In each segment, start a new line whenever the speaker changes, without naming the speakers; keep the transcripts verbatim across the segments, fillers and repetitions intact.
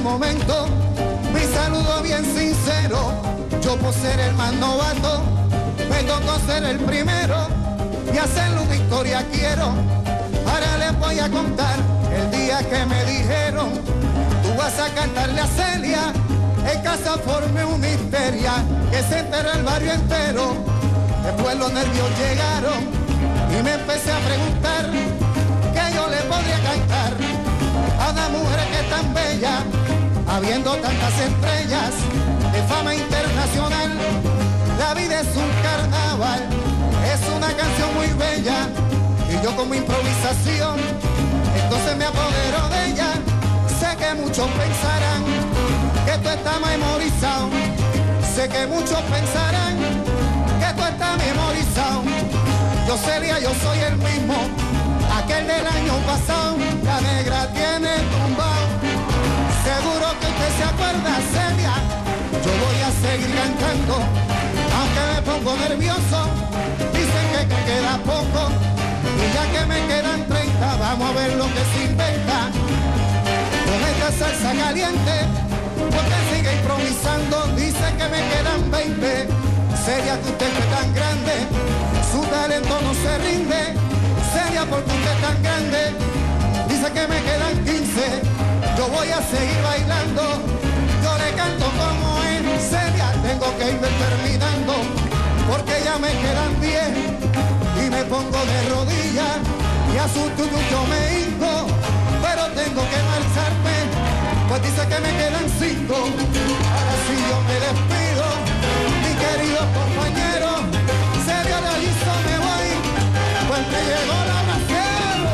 momento, mi saludo bien sincero. Yo por ser el más novato, me tocó ser el primero y hacerle una historia quiero. Ahora les voy a contar el día que me dijeron: tú vas a cantarle a Celia, en casa formé una histeria que se enteró el barrio entero. Después los nervios llegaron y me empecé a preguntar que yo le podría cantar a una mujer que es tan bella, habiendo tantas estrellas de fama internacional. La vida es un carnaval, es una canción muy bella, y yo con mi improvisación entonces me apodero de ella. Sé que muchos pensarán que esto está memorizado, sé que muchos pensarán que esto está memorizado. Yo Celia, yo soy el mismo, aquel del año pasado, la negra tiene tumbao. Seguro que usted se acuerda, Celia, yo voy a seguir cantando, aunque me pongo nervioso, dicen que, que queda poco, y ya que me quedan treinta, vamos a ver lo que se inventa con esta salsa caliente, porque sigue improvisando, dice que me quedan veinte, Celia, que usted es tan grande, su talento no se rinde, Celia, porque usted es tan grande, dice que me quedan quince, yo voy a seguir bailando, yo le canto como es, Celia, tengo que irme terminando, porque ya me quedan diez, y me pongo de rodillas, y a su tutu yo me hinco, pero tengo que marcharme, pues dice que me quedan cinco, ahora sí yo me despido, mi querido compañero, Celia de aviso me voy, pues me llegó la hora cero.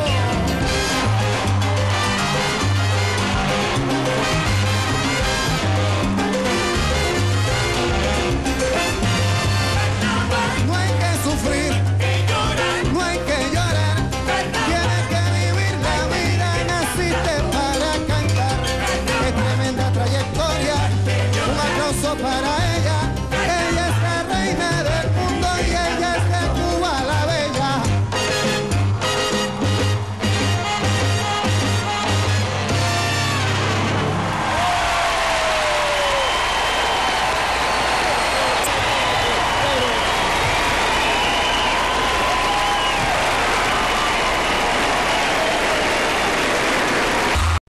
No hay que sufrir, no hay que llorar, tienes que vivir la vida, naciste para cantar, es tremenda trayectoria, un aplauso para ella.